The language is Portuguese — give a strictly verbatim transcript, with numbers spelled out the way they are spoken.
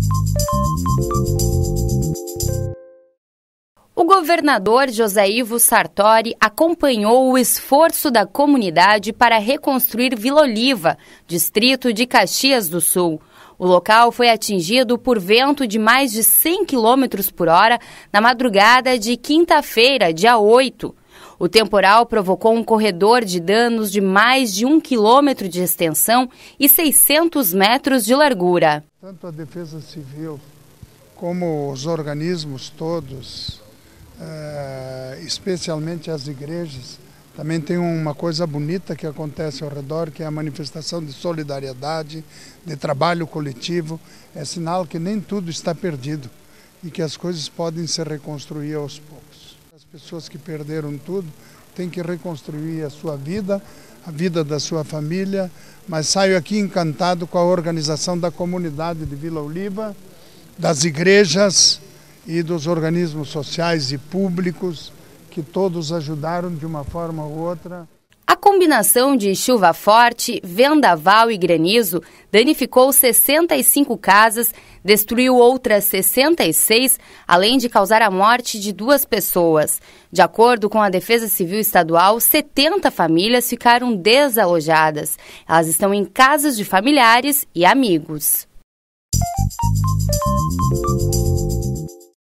O governador José Ivo Sartori acompanhou o esforço da comunidade para reconstruir Vila Oliva, distrito de Caxias do Sul. O local foi atingido por vento de mais de cem quilômetros por hora na madrugada de quinta-feira, dia oito. O temporal provocou um corredor de danos de mais de um quilômetro de extensão e seiscentos metros de largura. Tanto a Defesa Civil como os organismos todos, Uh, especialmente as igrejas, também tem uma coisa bonita que acontece ao redor, que é a manifestação de solidariedade, de trabalho coletivo. É sinal que nem tudo está perdido e que as coisas podem se reconstruir aos poucos. As pessoas que perderam tudo têm que reconstruir a sua vida, a vida da sua família, mas saio aqui encantado com a organização da comunidade de Vila Oliva, das igrejas e dos organismos sociais e públicos, que todos ajudaram de uma forma ou outra. A combinação de chuva forte, vendaval e granizo danificou sessenta e cinco casas, destruiu outras sessenta e seis, além de causar a morte de duas pessoas. De acordo com a Defesa Civil Estadual, setenta famílias ficaram desalojadas. Elas estão em casas de familiares e amigos.